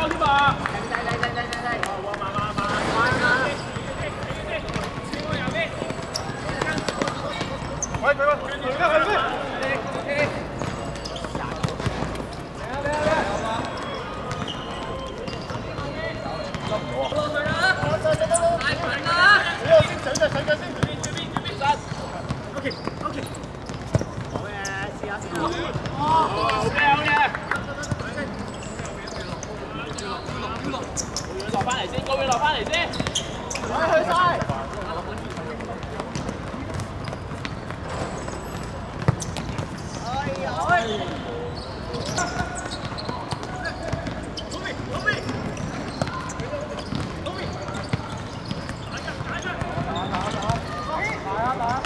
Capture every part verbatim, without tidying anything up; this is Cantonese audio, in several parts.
波添嘛。 嚟嚟嚟嚟嚟嚟！ 哇！慢慢慢慢。喂喂喂，嚟啦嚟啦！OK OK， 好嘅，試下先。哦，好嘅好嘅。落翻嚟先，高位落翻嚟先。去去晒。哎呀！哎。老味老味。老味。打打打！打打打！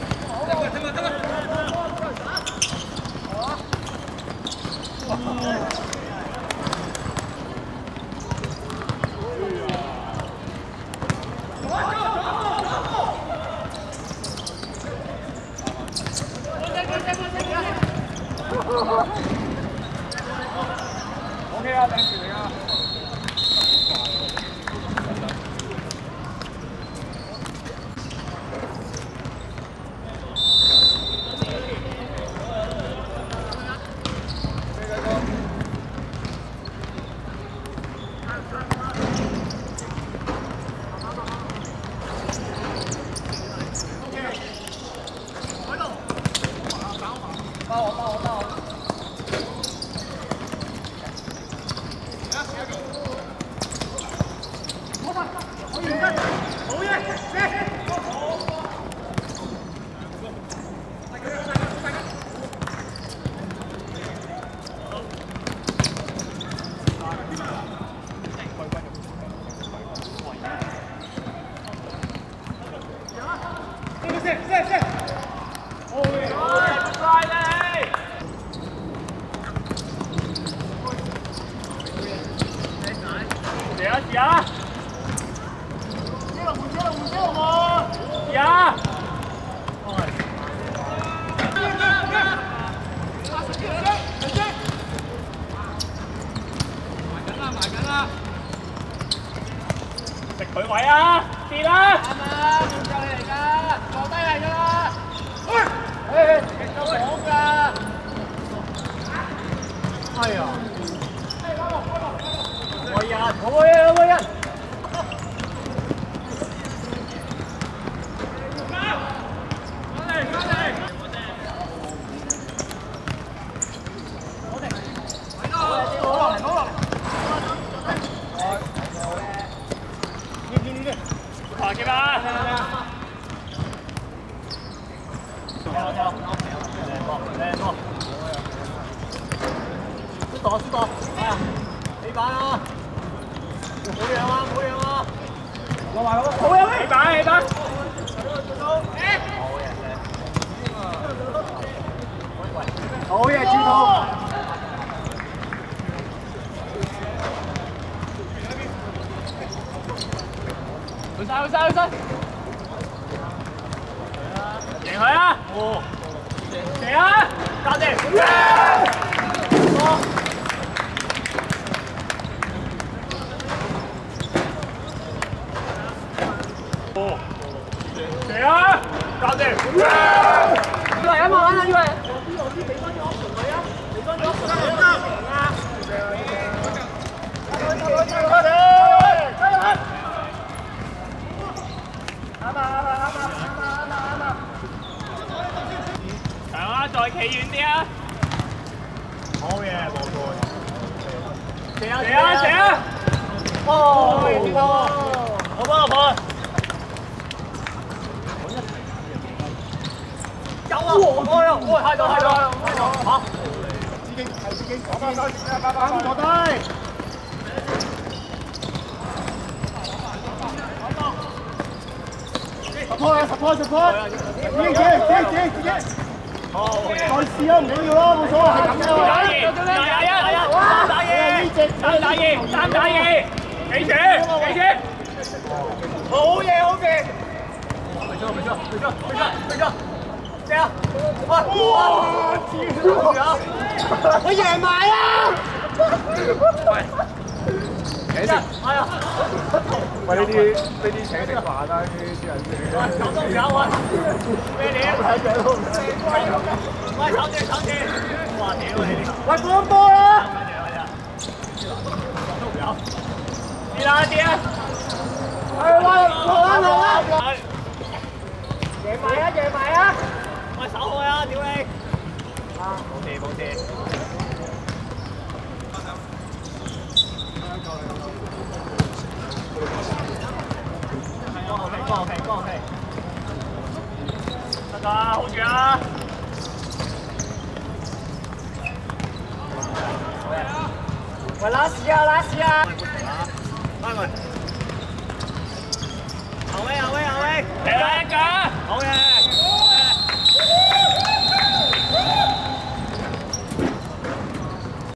OK 啊，頂住你啊！包我包我包我！ 試下，接了，接了，接了嗎？試下。埋緊啦，埋緊啦。食佢位啊！跌啦！啱啊，冇救你嚟㗎，坐低嚟㗎啦。喂，誒，夠講㗎。哎呀！ 可以啊，可以啊，可以啊！爬幾把？跳跳，靚喎，輸檔輸檔，係啊，起板啊！ 冇嘢啊！冇嘢啊！落埋落，好嘢！起板起板。好嘢，主套。去晒去晒去晒。贏佢啊！哦，贏啊！搞掂。嚟啊！搞掂！以為啊嘛，玩啊以為。邊度啲俾翻咗佢啊？俾翻咗佢啊！贏啊！加油加油加油！加油！啱啊啱啊啱啊啱啊啱啊啱啊！強啊！再企遠啲啊！好嘢，冇錯。射啊射啊射啊！哦，好幫我幫。 有啊！我有，我喺度喺度喺度，好。自己係自己，攞翻手，拜拜，坐低。十拖啊！十拖十拖，自己自己自己自己。好。再試啊！唔緊要咯，冇所謂，係咁嘅。打二，打一，打一，三打二，三打二，三打二，企住，企住。好嘢，好嘢。沒錯，沒錯，沒錯，沒錯，沒錯。 咩啊？哇！哇！我贏埋啊！喂！ 請食。係啊。喂，呢啲呢啲請食飯啦，呢啲人哋。搞都唔搞啊！咩料？喂，炒住炒住！哇屌你！喂，放波啦！都唔有。跌啦跌啊！係啦，落啦落啦！贏埋啊贏埋啊！喂，手開啊！屌你！啊，冇事冇事。 光 OK， 光 OK， 得㗎 ，hold 住啊！喂，拉屎啊，拉屎啊！翻佢，後尾後尾後尾，嚟啦一腳，好嘅。